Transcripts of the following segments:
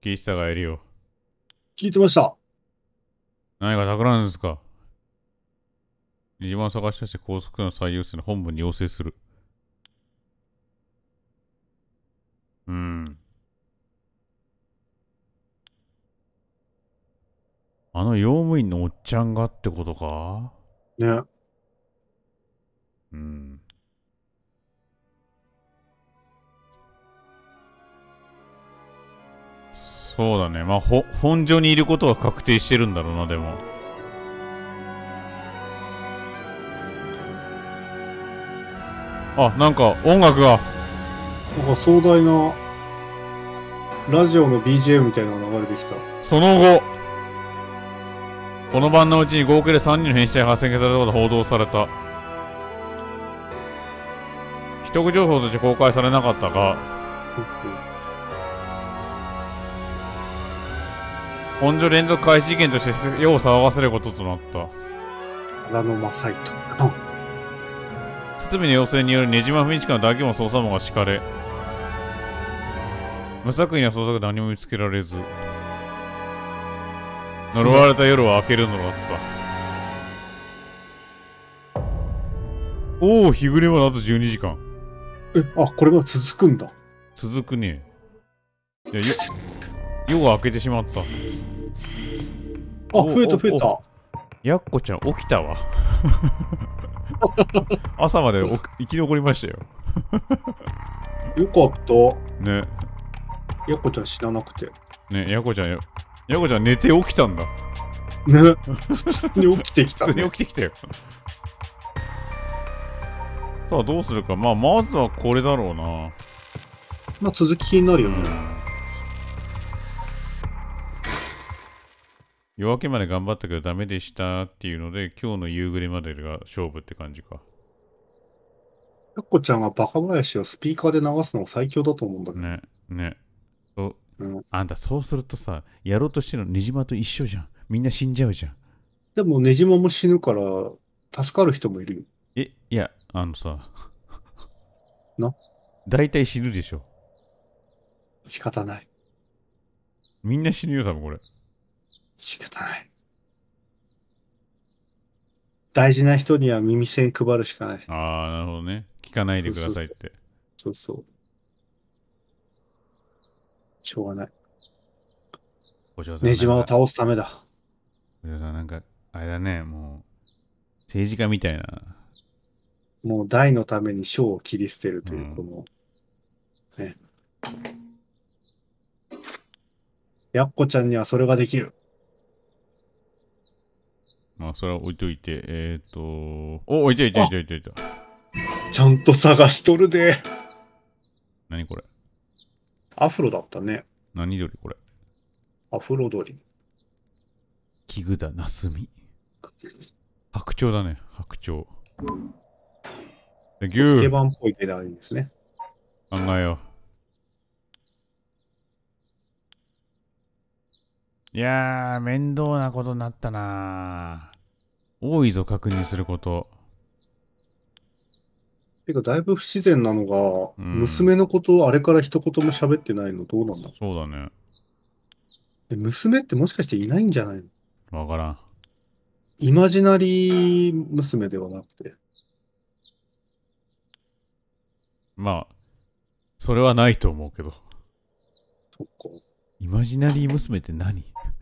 岸田がいるよ。 聞いてました。 何か企んですか？二次版探し出して高速の最優先の本部に要請する。うん。あの用務員のおっちゃんがってことか？ ね。 うん。そうだね。まあ、本所にいることは確定してるんだろうな、でも。あ、なんか音楽が。 なんか壮大なラジオの BGM みたいなのが流れてきた。 その後、この晩のうちに合計で3人の変死体が発見されたことが報道された。秘匿情報として公開されなかったが、本所連続開始事件として世を騒がせることとなった。 ラノマサイト。 堤の要請によるねじま不日間の大規模な捜査網が敷かれ、無作為な捜索で何も見つけられず、呪われた夜は明けるのだった。おお、日暮れまであと12時間。 これが続くんだ。 続くね。いや、夜が明けてしまった。 増えた増えた。 やっこちゃん起きたわ。朝まで生き残りましたよ。 よかった。 ね。 やっこちゃん知らなくて。 ね、やこちゃん寝て起きたんだ。 ね。普通に起きてきた、 普通に起きてきたよ。さあどうするか。まあまずはこれだろうな。 まあ続き気になるよね。 夜明けまで頑張ったけどダメでしたっていうので、今日の夕暮れまでが勝負って感じか。 やっこちゃんがバカ林をスピーカーで流すのが最強だと思うんだけど。 ね、ね。 うん、 あんたそうするとさ、やろうとしてるのねじまと一緒じゃん。みんな死んじゃうじゃん。 でもねじまも死ぬから助かる人もいるよ。 いや、さ、 な、 大体死ぬでしょ。 仕方ない。 みんな死ぬよ、多分これ。 仕方ない。大事な人には耳栓配るしかない。 ああ、なるほどね。聞かないでくださいって。 そうそう。しょうがない。 お嬢さん、 ねじまを倒すためだ。 お嬢さん、なんか、あれだね、もう、政治家みたいな。 もう大のために小を切り捨てるという、こうん。 の、ね。やっこちゃんにはそれができる。 まあ、それは置いといて、置いといて、置いといて、置いといて。 ちゃんと探しとるで。 何これ？ アフロだったね。 何鳥これ？ アフロ鳥。 キグダ、ナスミ。白鳥だね、白鳥。 スケバンっぽい手であるんですね。 考えよう。いやー、面倒なことになったな。多いぞ、確認すること。 てか、だいぶ不自然なのが、 うん。 娘のことをあれから一言も喋ってないのどうなんだ。 そうだね。 娘ってもしかしていないんじゃないの？ わからん。 イマジナリー娘ではなくて。 まあ、それはないと思うけど。 そっか。 イマジナリー娘って何？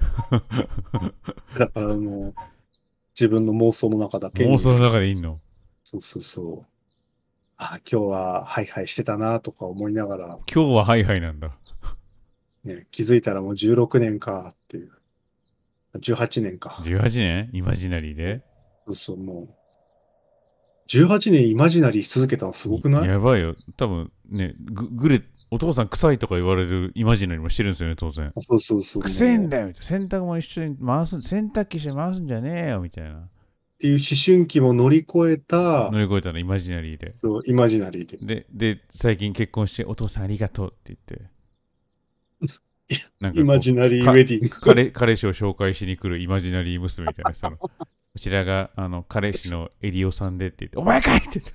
だから自分の妄想の中だけに。 妄想の中でいんの？ そうそうそう。今日はハイハイしてたなとか思いながら、 今日はハイハイなんだ。 ね、気づいたらもう16年かっていう。18年か。 18年イマジナリーで？ そうそう、もう。18年イマジナリーし続けたのすごくない？ やばいよ。多分ね、お父さん臭いとか言われるイマジナリーもしてるんですよね、当然。 そうそうそう。 臭いんだよみたいな。洗濯も一緒に洗濯機一緒に回すんじゃねえよみたいな。 っていう思春期も乗り越えた、 乗り越えたのイマジナリーで。 そう、イマジナリーで。 最近結婚してお父さんありがとうって言って。なんかこイマジナリーウう、 ェディング。 彼氏を紹介しに来るイマジナリー娘みたいな人の。こちらが、彼氏のエリオさんでって言って、お前かいって言って。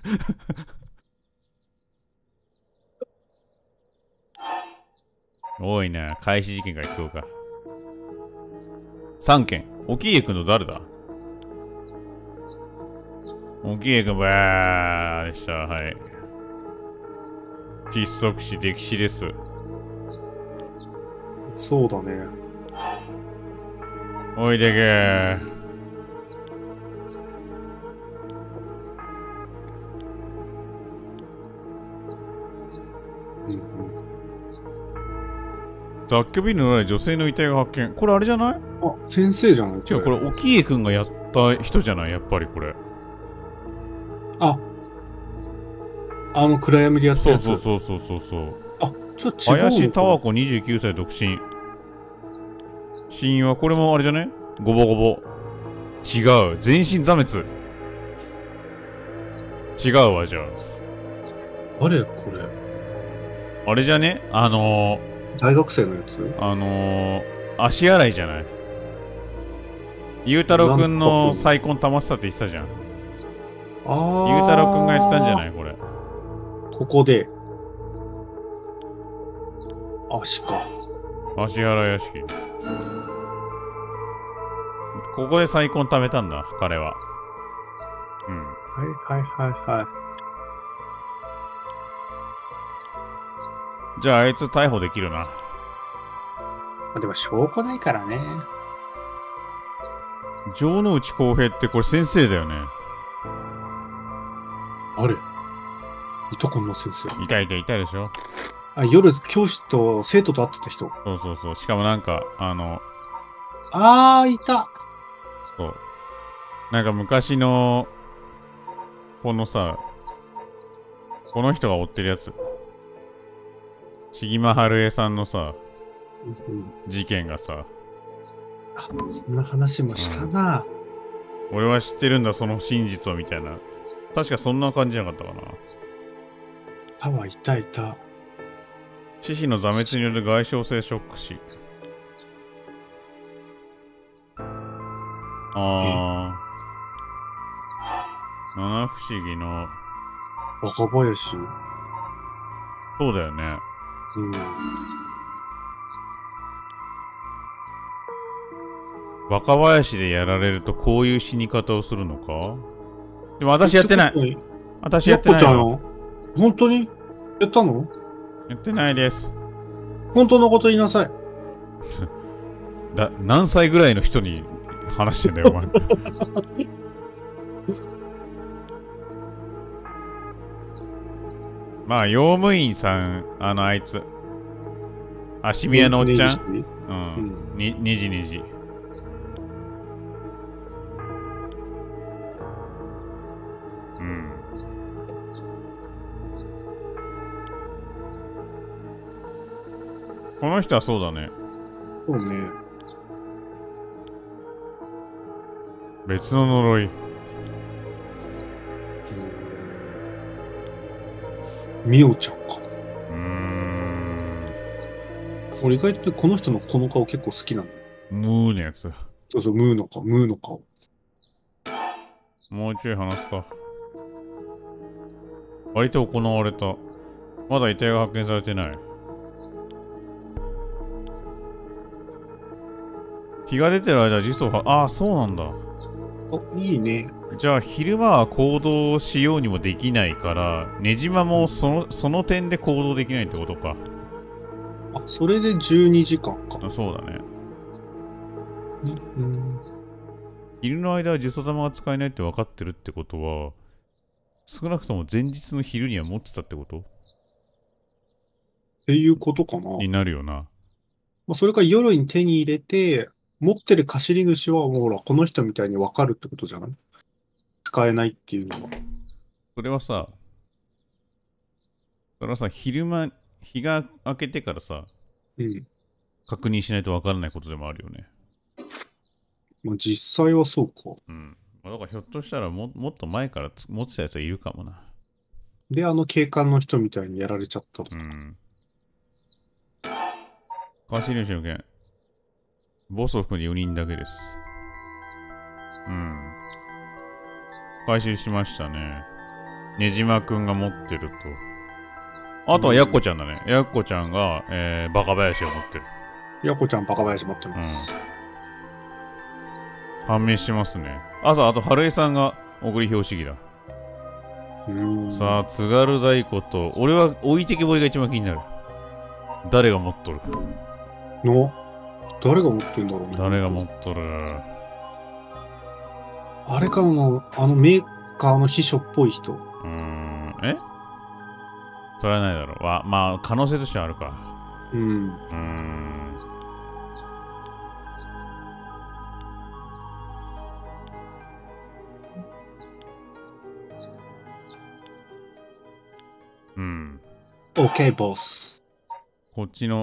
多いな。開始事件から聞こうか。3件。沖家くんの誰だ？沖家くんばーでした。はい。窒息死、溺死です。 そうだね。 おいでけー。 うんうん、 雑居ビルの裏で女性の遺体が発見。これあれじゃない？ あ、先生じゃない？ 違う、これ、沖家くんがやった人じゃない？やっぱりこれ。 あ、暗闇でやったそうやつ。 そうそうそうそうそう。 あ、ちょっと違うのか。 林タワ子29歳独身。死因はこれもあれじゃね？ゴボゴボ。違う。全身挫滅。違うわ、じゃあれこれ。 あ。あれじゃね？ 大学生のやつ？ 足洗いじゃない？ゆうたろうくんの再婚保ってたって言ってたじゃん。 ああ。 ゆうたろうくんがやったんじゃない？これ。 ここで。足か。 足洗い屋敷。ここで再婚貯めたんだ、彼は。うん。 はいはいはいはい。 じゃああいつ逮捕できるな。 でも証拠ないからね。 城之内浩平ってこれ先生だよね。 あれいたこんな先生。 いたいたいたでしょ。 あ、夜教師と生徒と会ってた人。 そうそうそう。しかもなんか、 あー、いた。 そう。なんか昔の、このさ、この人が追ってるやつ。重間春江さんのさ、事件がさ。 あ、そんな話もしたな。 俺は知ってるんだ、その真実をみたいな。確かそんな感じじゃなかったかな。 いたいた。 四肢の挫滅による外傷性ショック死。七不思議の。 若林。 そうだよね。 うん。 若林でやられるとこういう死に方をするのか？でも私やってない。私やってないの。 本当にやったの？ やってないです。 本当のこと言いなさい。 何歳ぐらいの人に話してんだよ、お前。まあ、用務員さん、あいつ。足宮のおっちゃん？うん。にじにじ。うん。この人はそうだね。 そうね。 別の呪い。 みおちゃんか。俺意外とこの人のこの顔結構好きなんだよ。 ムーのやつ。 そうそう、ムーの顔。 もうちょい話すか。割と行われた。まだ遺体が発見されてない。日が出てる間、ジスをああ、そうなんだ。 あ、いいね。 じゃあ、昼間は行動しようにもできないから、ねじまもその点で行動できないってことか。 あ、それで12時間か。 そうだね。 うん。 昼の間は呪詛玉が使えないって分かってるってことは、少なくとも前日の昼には持ってたってことっていうことかな。 になるよな。 まあ、それか夜に手に入れて、持ってる貸し主はもうほら、この人みたいに分かるってことじゃない？使えないっていうのは。 それはさ、昼間、日が明けてからさ、 うん。 確認しないと分からないことでもあるよね。 まあ、実際はそうか。 うん。だからひょっとしたらもっと前から持ってたやつはいるかもな。 で、警官の人みたいにやられちゃったとか。 うん。貸し主の件。ボスを含んで4人だけです。うん。回収しましたね。ねじまくんが持ってると。 あとはヤッコちゃんだね。ヤッコちゃんが、バカ林を持ってる。 ヤコちゃんバカ林持ってます。 判明しますね。あと、春江さんが小栗標識だ。さあ、津軽太鼓と、俺は置いてけぼりが一番気になる。誰が持っとる誰が持ってんだろうね。 誰が持っとるあれかも、メーカーの秘書っぽい人。 それはないだろう。まあ、可能性としてはあるか。 OK、ボス。 こっちの、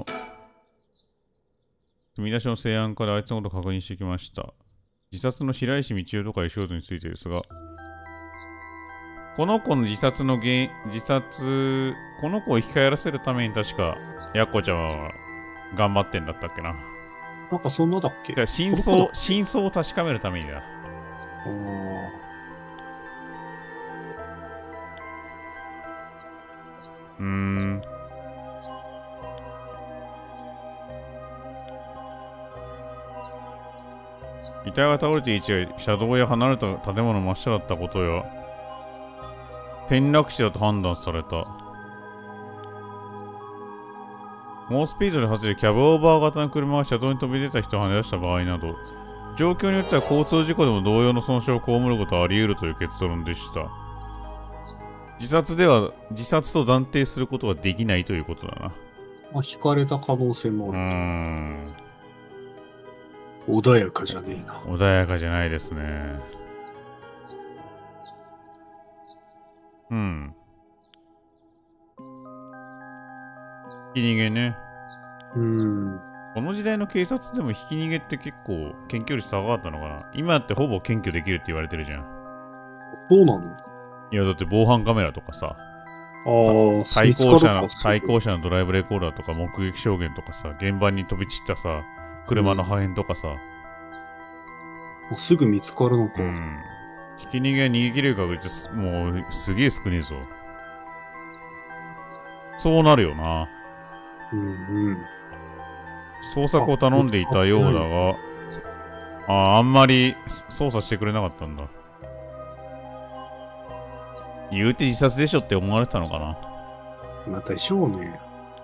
積み出しの西安からあいつのこと確認してきました。自殺の白石道夫とかいう仕事についてですが、この子の自殺、この子を生き返らせるために確か、やっこちゃんは頑張ってんだったっけな。 なんかそんなだっけ？ 真相を確かめるためにだ。遺体が倒れている位置が車道や離れた建物の真下だったことや、転落死だと判断された。猛スピードで走るキャブオーバー型の車が車道に飛び出た人を跳ね出した場合など、状況によっては交通事故でも同様の損傷を被ることはあり得るという結論でした。自殺と断定することはできないということだな。 引かれた可能性もある。穏やかじゃねえな。 穏やかじゃないですね。ひき逃げね。この時代の警察でもひき逃げって結構検挙率下がったのかな。今ってほぼ検挙できるって言われてるじゃん。 そうなの？ いや、だって防犯カメラとかさ、対向車のドライブレコーダーとか目撃証言とかさ、現場に飛び散ったさ、車の破片とかさ、 すぐ見つかるのか。 ひき逃げは逃げ切れる確率もうすげえ少ねえぞ。そうなるよな。捜索を頼んでいたようだが、あんまり捜査してくれなかったんだ。言うて自殺でしょって思われてたのかな。 またでしょうね。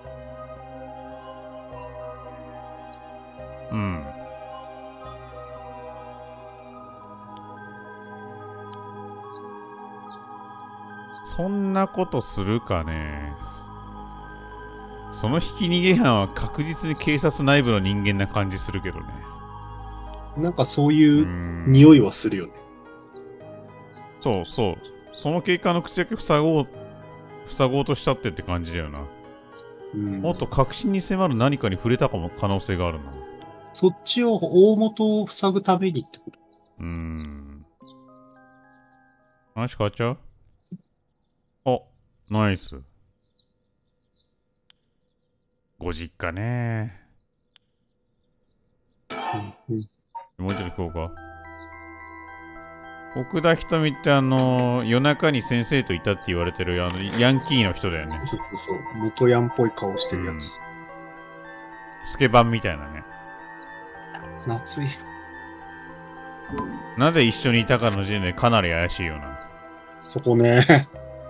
そんなことするかね。そのひき逃げ犯は確実に警察内部の人間な感じするけどね。 なんかそういう匂いはするよね。 そう。その警官の口だけ塞ごうとしちゃってって感じだよな。もっと確信に迫る何かに触れた可能性があるな。 そっちを大元を塞ぐためにってこと？ 話変わっちゃう？ナイス。ご実家ね。もう一度聞こうか。奥田瞳って夜中に先生といたって言われてるヤンキーの人だよね。 そう。元ヤンっぽい顔してるやつ。 スケバンみたいなね。 夏い。 なぜ一緒にいたかの時点でかなり怪しいよな。 そこね。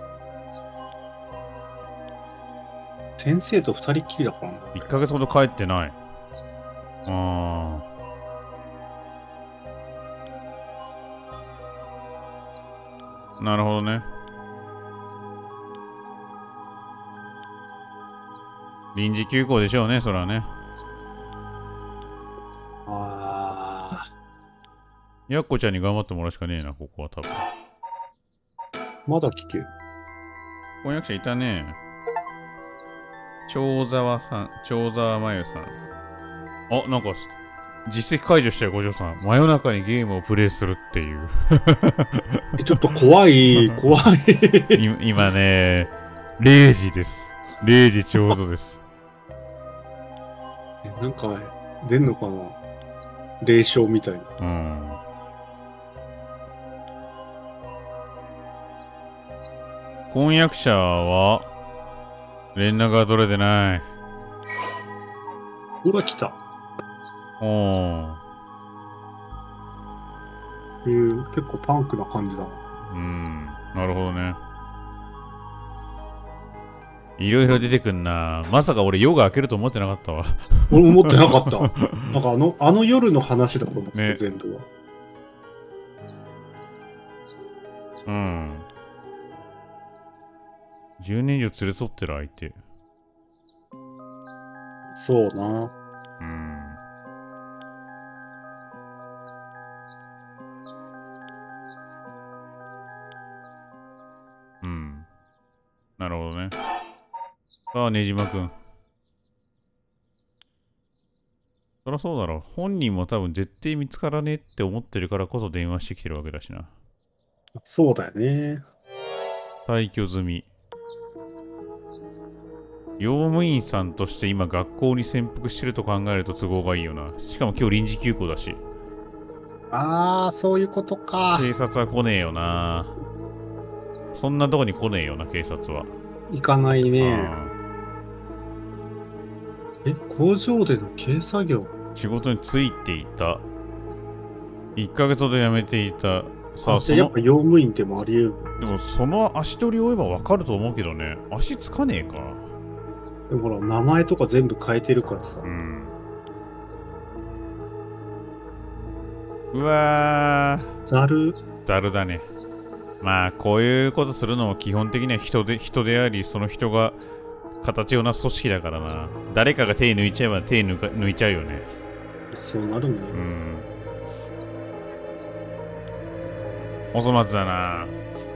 先生と二人っきりだからな。 1ヶ月ほど帰ってない。なるほどね。臨時休校でしょうね、そらね。やっこちゃんに頑張ってもらうしかねえな、ここは多分。 まだ聞ける。 婚約者いたね。長沢真由さん。なんか、実績解除したよ、五条さん。真夜中にゲームをプレイするっていう。 ちょっと怖い。 今ね、0時です。0時ちょうどです。 なんか、出んのかな？霊障みたいな。 婚約者は、 連絡が取れてない。 うわ、来た。 おー。 結構パンクな感じだな。 なるほどね。いろいろ出てくんな。まさか俺夜が明けると思ってなかったわ。 俺思ってなかった。なんかあの夜の話だと思ってた、 ね、 全部は。 10年以上連れ添ってる相手。 そうな。 なるほどね。さあ、ねじまくん。そりゃそうだろう。本人も多分絶対見つからねえって思ってるからこそ電話してきてるわけだしな。 そうだよね。 退去済み。用務員さんとして今学校に潜伏してると考えると都合がいいよな。しかも今日臨時休校だし。 ああ、そういうことか。 警察は来ねえよな。そんなとこに来ねえよな、警察は。 行かないね。工場での軽作業。 仕事についていた。1ヶ月ほど辞めていた。 さあ、じゃあやっぱ用務員でもあり得る。 でもその足取りを追えば分かると思うけどね。足つかねえか。 でもほら、名前とか全部変えてるからさ。 うわー。 ざるだね。まあ、こういうことするのも基本的には人であり、その人が形をなす組織だからな。誰かが手抜いちゃえば手抜いちゃうよね。 そうなるね。 お粗末だな。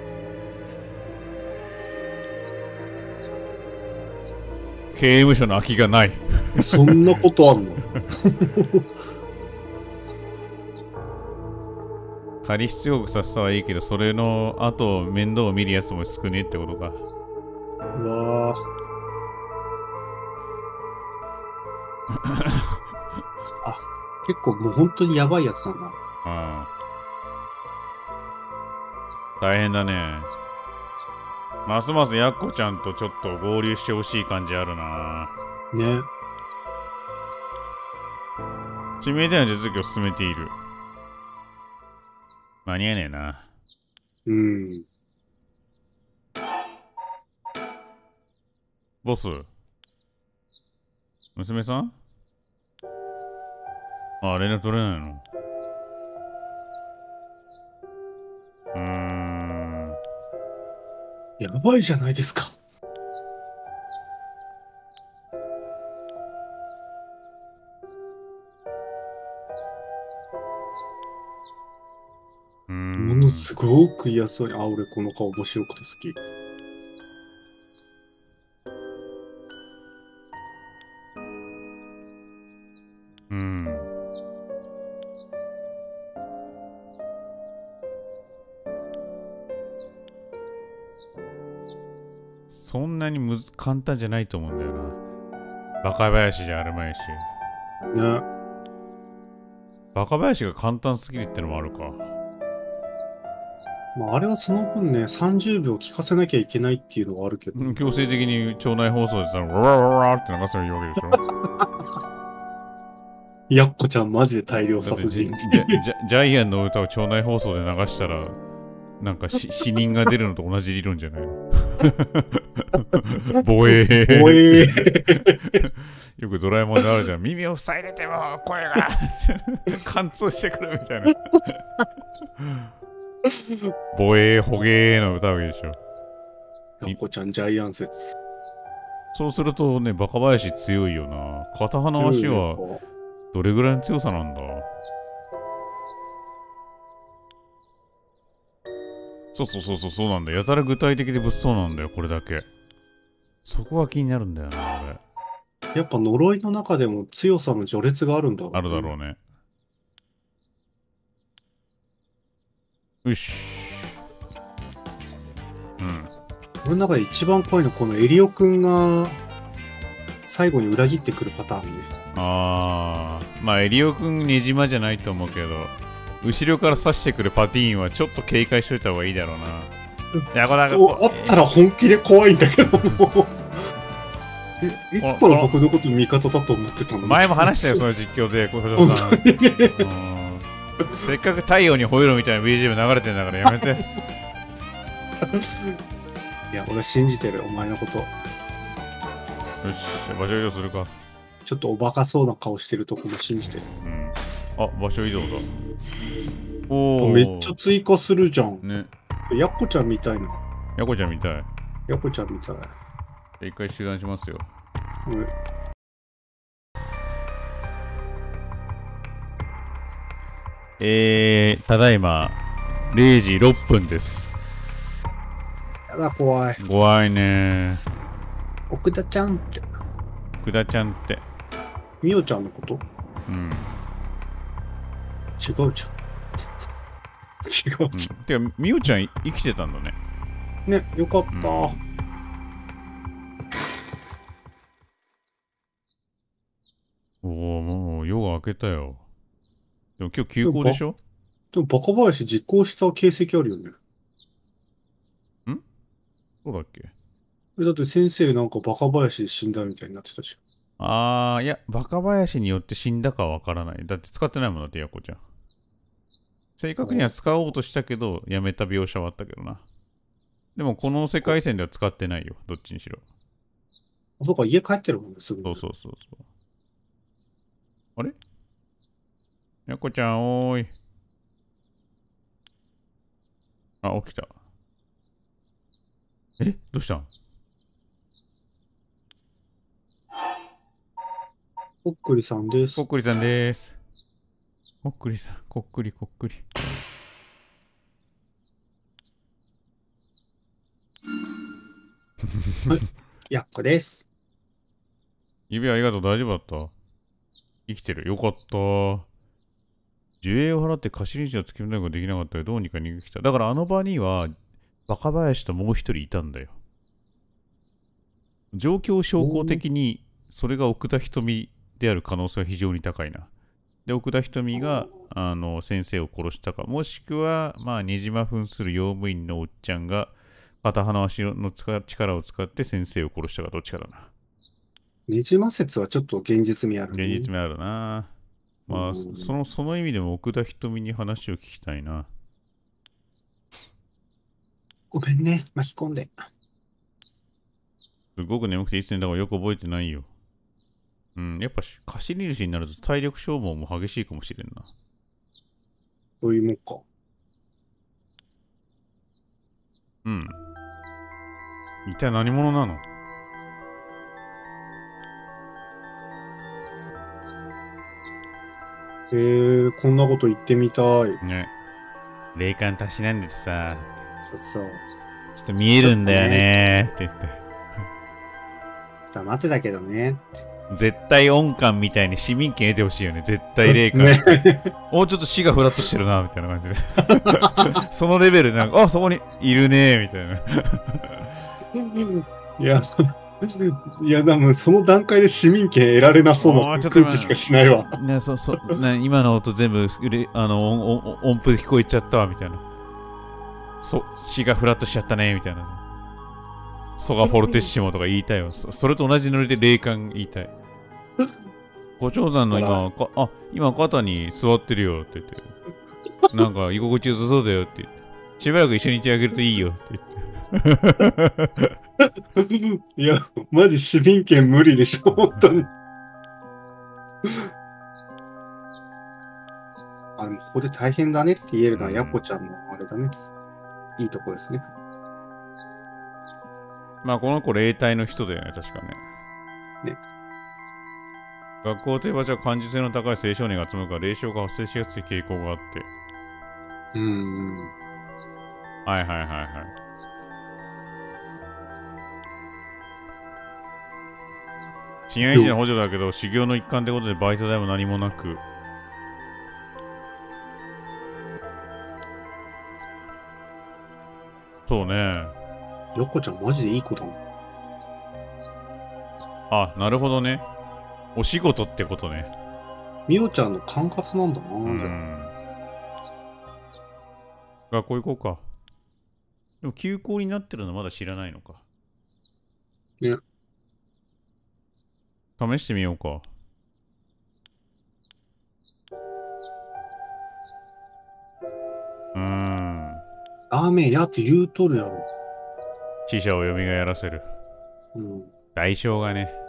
刑務所の空きがない。 そんなことあんの？ 仮出国させたはいいけど、それの後面倒を見るやつも少ねえってことか。 うわあ、結構もう本当にやばいやつなんだ。 大変だね。ますますやっこちゃんとちょっと合流してほしい感じあるな。 ね。 指名手配の手続きを進めている。間に合えねえな。ボス。娘さん？あ、連絡取れないの？ やばいじゃないですか。ものすごく嫌そうに。あ、俺この顔面白くて好き。 そんなに簡単じゃないと思うんだよな。バカ林じゃあるまいし。 ね。 バカ林が簡単すぎるってのもあるか。 まあ、あれはその分ね、30秒聞かせなきゃいけないっていうのはあるけど。 強制的に町内放送でさ、ワラワラって流せばいいわけでしょ。 やっこちゃんマジで大量殺人。 ジャイアンの歌を町内放送で流したら、なんか死人が出るのと同じ理論じゃないの？防衛。よくドラえもんであるじゃん。耳を塞いでても声が貫通してくるみたいな。防衛捕鯨の歌うわけでしょ。 やっこちゃんジャイアン説。 そうするとね、バカ林強いよな。片方の足はどれぐらいの強さなんだ？そうなんだ。やたら具体的で物騒なんだよ、これだけ。そこが気になるんだよな、俺。 やっぱ呪いの中でも強さの序列があるんだろうね。 あるだろうね。よし。 俺の中で一番怖いのはこのエリオくんが最後に裏切ってくるパターンね。 まあエリオくんねじまじゃないと思うけど、後ろから刺してくるパティーンはちょっと警戒しといた方がいいだろうな。 あったら本気で怖いんだけども。 いつから僕のこと味方だと思ってたの？ 前も話したよ、その実況で、小城さん。せっかく太陽に吠えろみたいな BGM 流れてんだからやめて。 いや、俺信じてる、お前のこと。よし、場所移動するか。 ちょっとおバカそうな顔してるとこも信じてる。 あ、場所移動だ。おー。 めっちゃ追加するじゃん。 ね。 やっこちゃんみたいな。 やこちゃんみたい。 やっこちゃんみたい。 一回集団しますよ。ただいま、0時6分です。 やだ、怖い。 怖いね。 奥田ちゃんって。 奥田ちゃんって。 みおちゃんのこと？ うん。 違うじゃん。違うじゃん。 てか、みおちゃん生きてたんだね。 ね、よかった。 おお、もう夜が明けたよ。でも今日休校でしょ？ でもバカ林実行した形跡あるよね。 そうだっけ？ だって先生なんかバカ林で死んだみたいになってたし。 いや、バカ林によって死んだかはわからない。だって使ってないもんだって、やこちゃん。正確には使おうとしたけど、やめた描写はあったけどな。でも、この世界線では使ってないよ。どっちにしろ。 そうか、家帰ってるもんね、すぐに。 そう。あれ？やこちゃん、おーい。あ、起きた。どうしたん？ こっくりさんです。 こっくりさんです。こっくりさん、こっくり。 やっこです。 指ありがとう、大丈夫だった？生きてる。よかった。呪営を払って貸し主を突き止めることができなかったらどうにか逃げきた。だからあの場には、バカ林ともう一人いたんだよ。状況証拠的に、それが奥田瞳である可能性は非常に高いな。で、奥田瞳が、先生を殺したか、もしくは、ねじま扮する用務員のおっちゃんが、片方の足の力を使って先生を殺したか、どっちかだな。 ねじま説はちょっと現実味あるね。 現実味あるな。その意味でも奥田瞳に話を聞きたいな。 ごめんね、巻き込んで。 すごく眠くていつ寝たかよく覚えてないよ。やっぱ貸し主になると体力消耗も激しいかもしれんな。 そういうもんか。 一体何者なの？ こんなこと言ってみたい。 ね。霊感たしなんでさ。 そう。 ちょっと見えるんだよねって言って。 黙ってたけどね。 絶対音感みたいに市民権得てほしいよね。絶対霊感。 ね、 ちょっと死がフラットしてるな、みたいな感じで。そのレベルでなんか、そこにいるね、みたいな。 いや、でもその段階で市民権得られなそうな空気しかしないわ。 今の音全部音符で聞こえちゃったわ、みたいな。死がフラットしちゃったね、みたいな。ソガフォルテッシモとか言いたいわ。それと同じノリで霊感言いたい。ご長さんの今肩に座ってるよって言って。なんか居心地よさそうだよって言って。しばらく一緒にいてあげるといいよって言って。 いや、マジ市民権無理でしょ、本当に。でもここで大変だねって言えるのは、やっこちゃんのあれだね。いいとこですね。 この子霊体の人だよね、確かね。学校という場所は感受性の高い青少年が集まるから霊障が発生しやすい傾向があって。はい。治安維持の補助だけど、修行の一環ってことでバイト代も何もなく。そうね。 やっこちゃんマジでいい子だな。 なるほどね。お仕事ってことね。 みおちゃんの管轄なんだな、じゃあ。学校行こうか。でも休校になってるのまだ知らないのか。 ね。 試してみようか。 ラーメン屋って言うとるやろ。 死者を蘇らせる。 うん。 代償がね。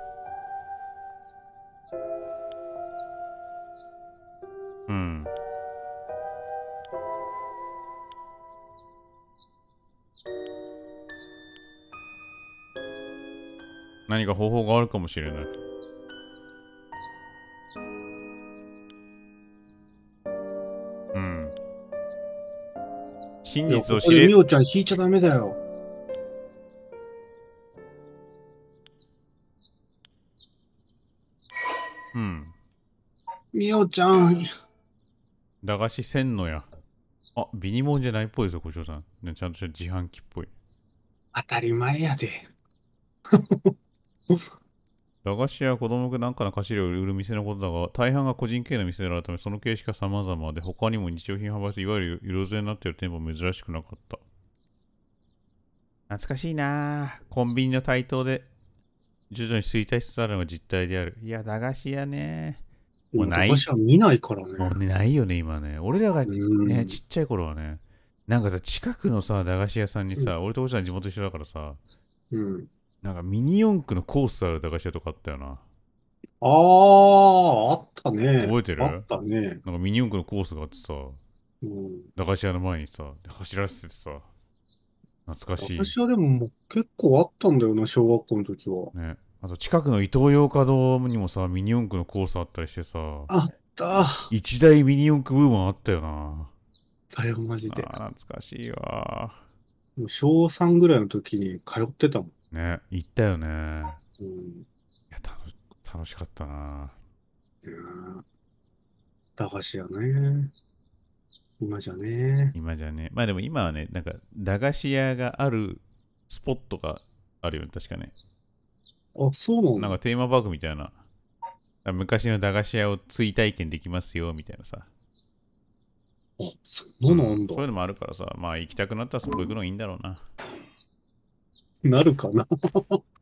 うん。何か方法があるかもしれない。うん。真いや、 実を知れ。 ここでみおちゃん引いちゃダメだよ。 うん。 みおちゃん。 駄菓子せんのや。あ、ビニモンじゃないっぽいぞ、ご長さん。ね、ちゃんとした自販機っぽい。 当たり前やで。 駄菓子や子供が何かの菓子類を売る店のことだが、大半が個人経営の店であるため、その形式は様々で、他にも日用品販売するいわゆる色勢になっている店舗も珍しくなかった。懐かしいなぁ。コンビニの台頭で徐々に衰退しつつあるのが実態である。いや、駄菓子屋ね。 でも、 もうない、 駄菓子は見ないからもうね。 ねないよね、今ね。俺らがうね、 ん。 ちっちゃい頃はね、なんかさ、近くのさ、駄菓子屋さんにうん。 さ、俺とおじさん地元一緒だからさ、 うん。 なんかミニ四駆のコースある駄菓子屋とかあったよな。 ああ、あったね。あっ覚えてる？ たね。 なんかミニ四駆のコースがあってさ、 うん。 駄菓子屋の前にさ、走らせてさ、懐かしい。 私はでももう結構あったんだよな、小学校の時は。 ね。あと近くのイトーヨーカドームにもさ、ミニ四駆のコースあったりしてさ、 あった。 一大ミニ四駆ブームあったよな。 だよ、マジで。 あー懐かしいわ。 もう小3ぐらいの時に通ってたもん。 ね、行ったよね。 うん。 いや、楽しかったな。 いやー、駄菓子屋ね。今じゃね。 今じゃね。まあでも今はね、なんか駄菓子屋があるスポットがあるよね、確かね。 あ、そうなの？ なんかテーマパークみたいな。昔の駄菓子屋を追体験できますよ、みたいなさ。 あ、そんうん。 なのあんだ。 そういうのもあるからさ、まあ行きたくなったらそこ行くのいいんだろうな。 なるかな。